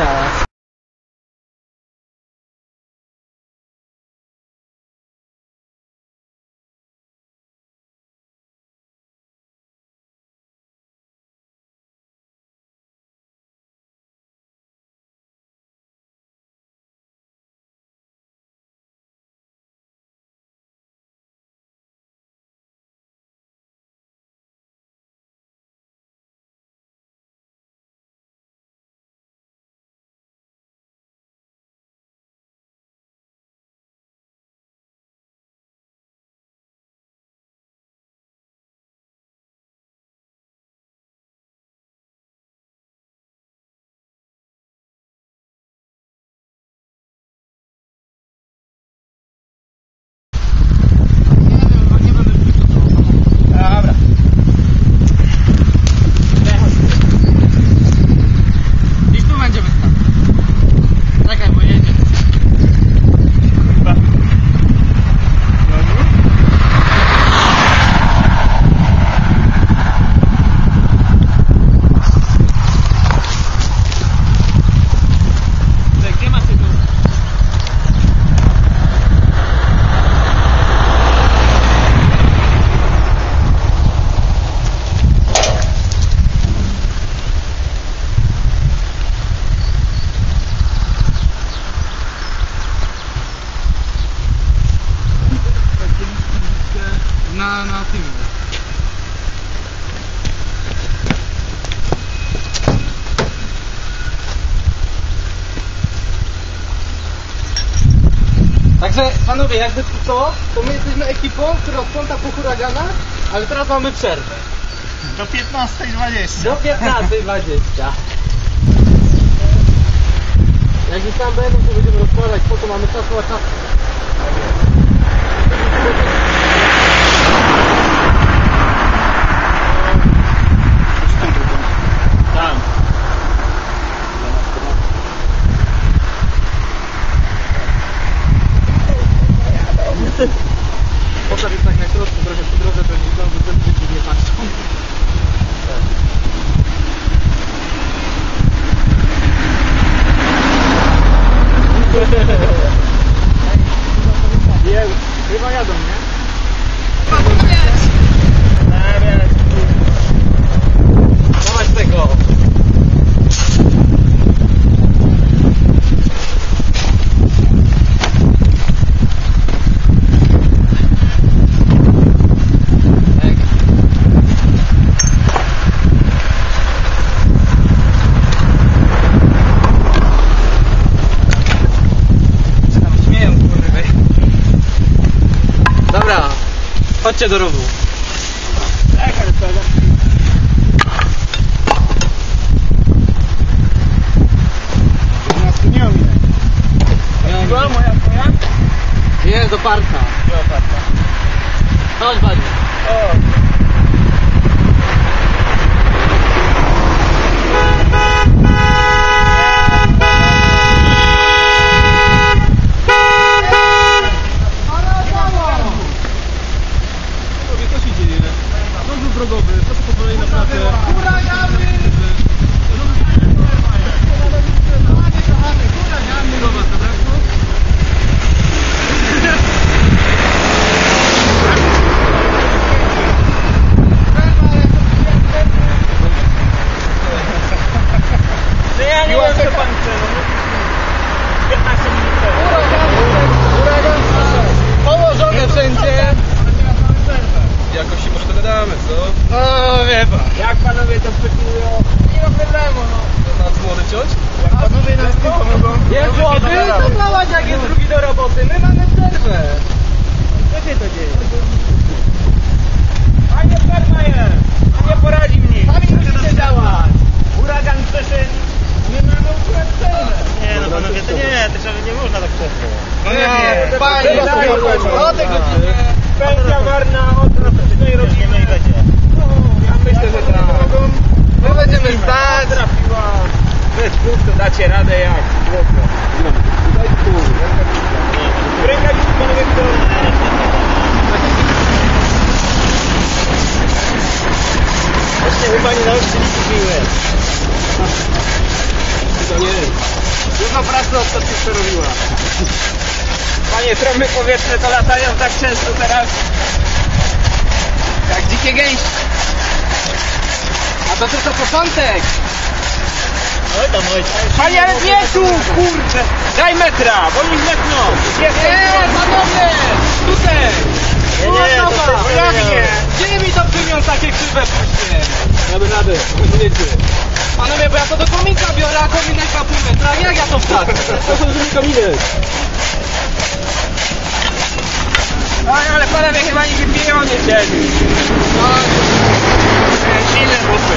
teraz. Na tym. Także panowie, jakby to my jesteśmy ekipą, która sprząta po huraganach, ale teraz mamy przerwę. Do 15:20. Do 15:20. Jak już tam będą, to będziemy rozkładać, po to mamy czasu na czas. Tam. Potem jest tak na środku, trochę po drodze, to nie nie patrzą. Chyba jadą, nie? Dawać tego! Dobra, chodźcie do rowu. Była moja twoja? Nie, do parka. Była parka. Chodź, Bani. O. Drogowy, proszę po kolei na pracę. Huragany! Zobacz, zabrakło? Ja nie wiem, co pan chce. 15 minut temu. Huragan! Położone wszędzie! Jakoś się może dogadamy, co? No, wie pan. Jak panowie to przeklują? Nie ma problemu, no. To nas młody ciąć? Jak panowie nam z tym pomogą? Jest młody, to dawać jak jest drugi do roboty. My mamy przerwę. Co się to dzieje? Panie Fermajer! Nie poradzi mi! Sami musicie działać! Huragan przeszedł! Nie mamy ukurat przerwę! Nie no panowie, to nie, to nie można tak przerwę. No nie, panie, o tej godzinie. Pensja warna od następnej rodziny będzie. No, ja myślę, że tak. My będziemy stać. Trafiła. Bez dwóch to dacie radę jak chłopie. Rękawiczki panowie kto? Właśnie chyba nie na oczy nie kupiłem. To nie. miał pracę, ostatnio przerobiła. Panie, trąby powietrzne to latają tak często teraz. Jak dzikie gęsi. A to tylko początek. Oj tam, oj. Panie, ale nie tu, kurczę. Daj metra, bo mi metną. Nie, panowie! Tutaj! Nie, to jak nie? Gdzie mi to przymią takie krzywe później? Damy radę, rozumiecie. Panowie, bo ja to do komika biorę, a kominek na pół metra. Jak ja to wsadzę? To są drugi kominek. Oj, ale panowie chyba nie wypiją, nie chcieli. Silne busy.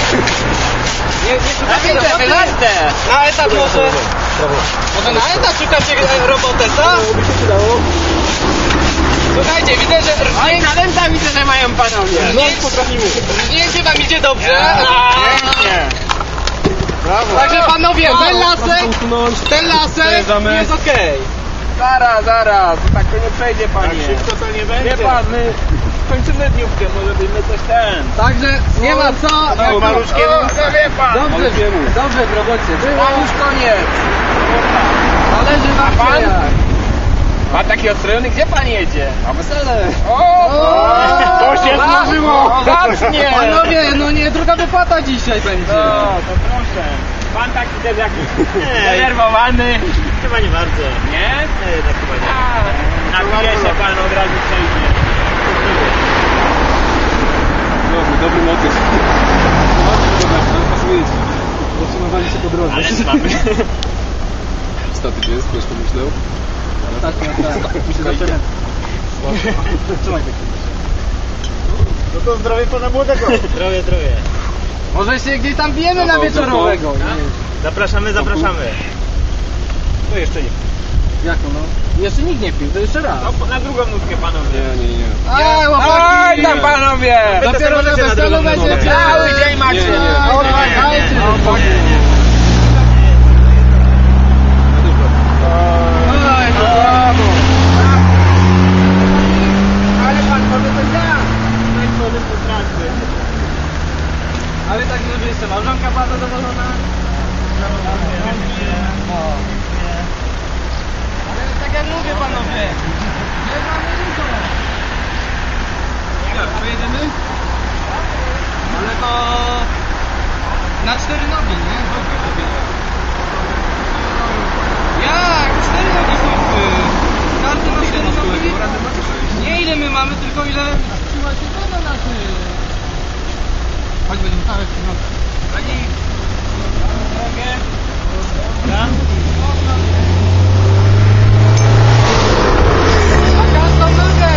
Nie szukacie na etap może? Może na etap szukacie robotę, co? By się przydało. Słuchajcie, widzę, że Oj, talenta widzę, że mają panowie. No, potrafimy. rżnięcie wam idzie dobrze. Pięknie. Brawo. Także panowie, ten lasek jest okej. Zaraz, tak to nie przejdzie, panie. Tak szybko to nie będzie. Wie pan, my kończymy dniówkę, może byśmy coś ten. Także nie ma co. No, maluszkiem. No wie pan. Dobrze w robocie. Pan już koniec. Należy wam A pan? się jak. Pan taki ostrojony, gdzie pan jedzie? Na wesele. To się zmarzyło. Zacznie. Panowie, no nie, druga wypłata dzisiaj będzie. No, to proszę. Pan taki też jakiś zdenerwowany. Chyba nie bardzo. Nie? Nie, tak chyba nie. Napije się pan, od razu przejdzie. Dobry motyw. Pasuje ci. Zatrzymywali się po drodze. Ale mamy. Statyk jest, ktoś pomyślał. Tak. Trzymaj tak. No to zdrowie pana młodego. Zdrowie. Może się gdzieś tam bijemy na wieczorowego. Zapraszamy. No jeszcze nie. Jak to no? Jeszcze nikt nie pił, to jeszcze raz. No, na drugą nutkę panowie. Nie. Aj, chłopaki! Oj tam panowie! Dopiero na weselu będziecie. Cały dzień macie. Nie. Dajcie. Oj, no brawo. Ale pan może to ja. Zmęczony po pracy. Ale tak no jeszcze małżonka była zadowolona. Ale tak jak mówię panowie, nie mamy nikogo. Jak, pojedziemy? Ale to na 4 nogi, nie? Jak? 4 nogi są każdy ma 4 nogi. Nie ile my mamy, tylko ile trzyma się to na naszych. Chodź będziemy stałe w nogi. Pani drogę. Ja? Na każdą nogę!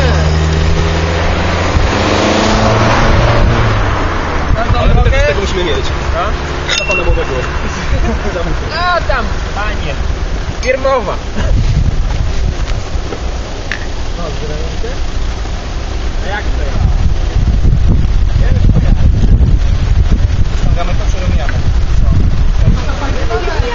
Każdą drogę? Tego musimy mieć. Na pana młodego. A tam, panie. Firmowa. No, zbierają się? A jak to jest? Ściągamy to, czy robimy?